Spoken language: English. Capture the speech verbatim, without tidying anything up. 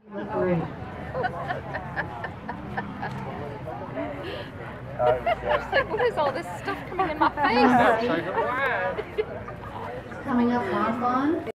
look great. It's like, what is all this stuff coming in my face? Coming up, Bonbon.